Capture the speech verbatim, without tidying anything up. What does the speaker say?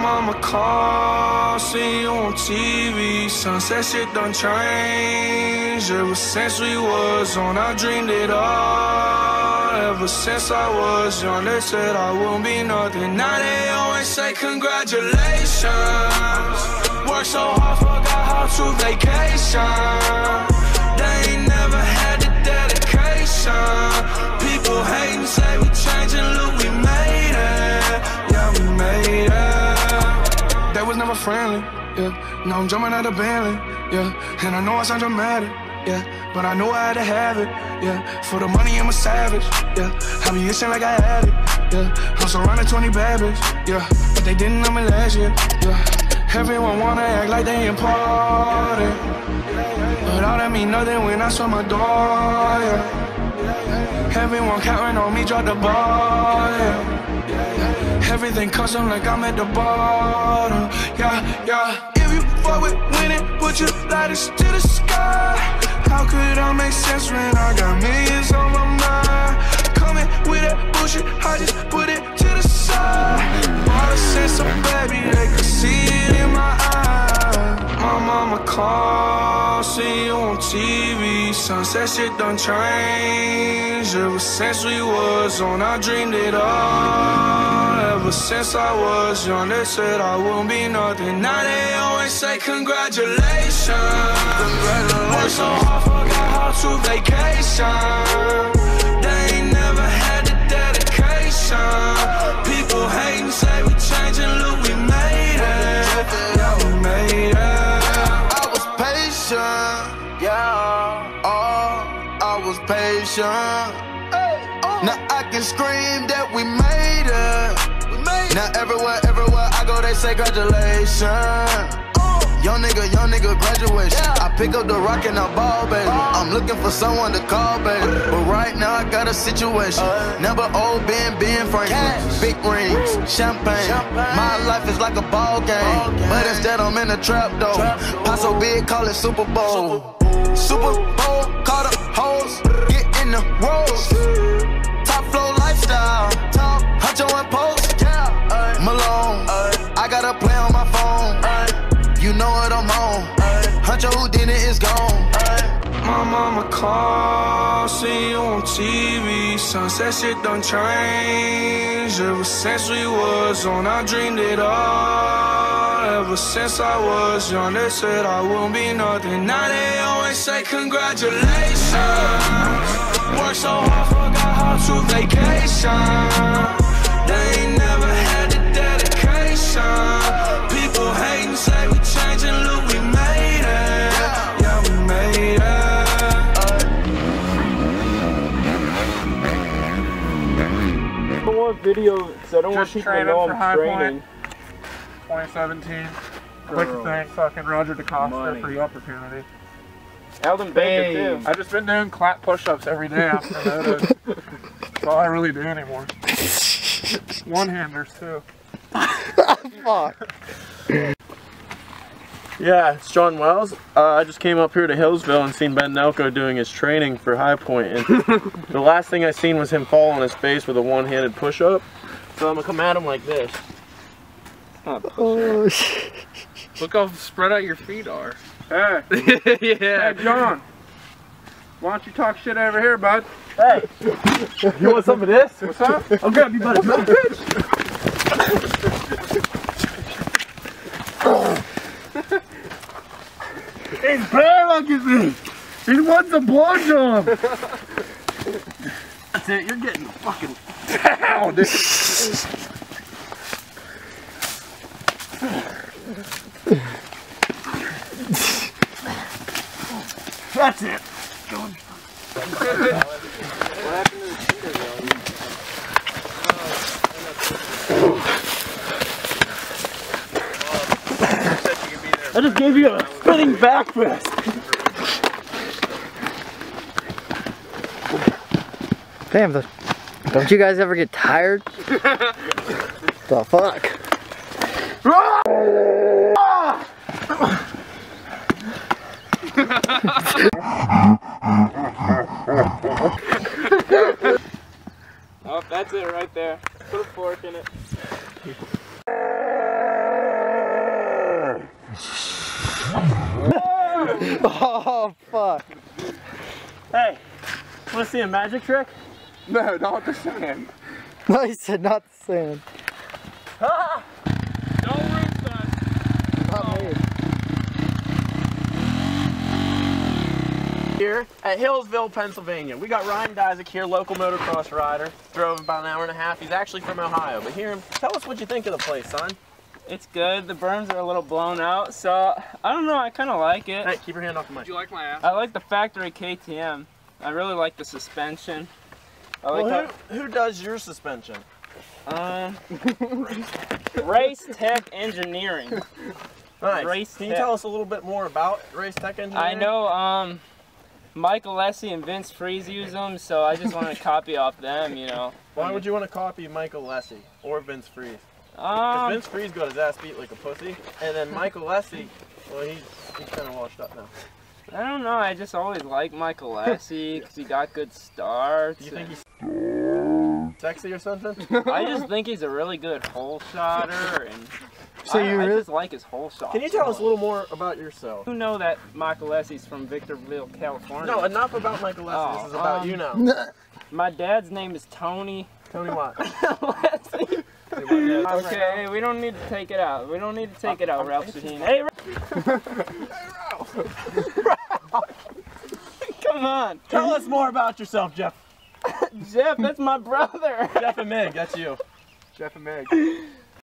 mama call, see you on T V. Sunset shit done changed. Ever since we was on, I dreamed it all. Ever since I was young, they said I wouldn't be nothing. Now they always say congratulations. Worked so hard, forgot how to vacation. They ain't never had the dedication. People hating, say we changing, look, we made it. Yeah, we made it. They was never friendly, yeah. Now I'm jumping out of Bentley, yeah. And I know I sound dramatic, yeah. But I know I had to have it, yeah. For the money, I'm a savage, yeah. I be itching like I had it, yeah. I'm surrounded twenty bad bitches, yeah. But they didn't know me last year, yeah. Everyone wanna act like they important, but all that mean nothing when I saw my door, yeah. Everyone counting on me, drop the ball, yeah. Everything custom like I'm at the bottom, yeah, yeah. If you fuck with winning, put your lighters to the sky. How could I make sense when I got millions on my mind? Coming with that bullshit, I just put it to the side. All the sense of baby, they could see it in my eyes. My mama call, see you on T V. Sunset shit done changed. Ever since we was on, I dreamed it all. Ever since I was young, they said I wouldn't be nothing. Now they always say congratulations. Worked so hard, forgot how to vacation. They ain't never had the dedication. People hating, say we changing, look, we made it. Yeah, we made it. I was patient, yeah. Oh, I was patient. Now I can scream that we made it. We made it. Now everywhere, everywhere I go, they say congratulations. Young nigga, young nigga, graduation. Yeah. I pick up the rock and I ball, baby. Oh. I'm looking for someone to call, baby. But right now I got a situation. Uh. Never old Ben, Ben Franklin. Cash. Big rings, champagne. champagne. My life is like a ball game. Ball game. But instead I'm in a trap though. Pop so big, call it Super Bowl. Super, Super Bowl, call the hoes, get in the rolls. Top flow lifestyle, top huncho and post. Yeah. Uh. Malone, uh. I got a play on my phone. Uh. You know what I'm on. Huncho who did it is gone. My mama call, see you on T V. Sunset shit done changed. Ever since we was on, I dreamed it all. Ever since I was young, they said I wouldn't be nothing. Now they always say congratulations. Worked so hard, forgot how to vacation. They ain't never had the dedication. People hating, say we changing, look, we made it. Yeah, we made it. I don't want video, because I don't want people to know I'm training. twenty seventeen. I'd like to thank fucking Roger DeCosta for the opportunity. Alden Baker, too. I've just been doing clap push-ups every day after that. That's all I really do anymore. One-handers, too. Fuck. Yeah, it's John Wells. Uh, I just came up here to Hillsville and seen Ben Nelko doing his training for High Point, and the last thing I seen was him fall on his face with a one-handed push-up. So I'm gonna come at him like this. Oh, look how spread out your feet are. Hey, yeah. Hey, John. Why don't you talk shit over here, bud? Hey, you want some of this? What's up? I'll grab you by the mouth, bitch. He's bad looking me. He wants a blowjob. That's it. You're getting fucking down, dude. That's it. Go on. What happened to the cheater, though? I just gave you a spinning back fist. Damn, the, don't you guys ever get tired? The fuck? Oh, that's it right there. Put a fork in it. Oh, fuck. Hey, wanna see a magic trick? No, not the sand. No, he said not the sand. Ah! Don't roof that. Not me. Here at Hillsville, Pennsylvania. We got Ryan Diezic here, local motocross rider. Drove about an hour and a half. He's actually from Ohio, but hear him. Tell us what you think of the place, son. It's good. The berms are a little blown out, so I don't know. I kind of like it. Hey, keep your hand off the mic. Do you like my ass? I like the factory K T M. I really like the suspension. I like Well, who, who does your suspension? how, um, Race Tech Engineering. Nice. Race Can you Tech. tell us a little bit more about Race Tech Engineering? I know um, Michael Lessie and Vince Freeze use them, so I just want to copy off them, you know. Why would you want to copy Michael Lessie or Vince Freeze? Because Um, Vince Freeze got his ass beat like a pussy, and then Michael Lessie, well, he's, he's kind of washed up now. I don't know. I just always liked Michael Lessie because he got good starts. Do you think and he's sexy or something? I just think he's a really good hole shotter, and So I, you I really- just like his hole shot. Can you tell us a little more about yourself? You know that Michael Lessie's from Victorville, California. No, enough about Michael Lessie. Oh, This is about um, you now. My dad's name is Tony Tony Watt. Lessie. Okay, we don't need to take it out. We don't need to take it out, Ralph Shaheen. Hey, come on. Tell us more about yourself, Jeff. Jeff, that's my brother. Jeff and Meg, that's you. Jeff and Meg.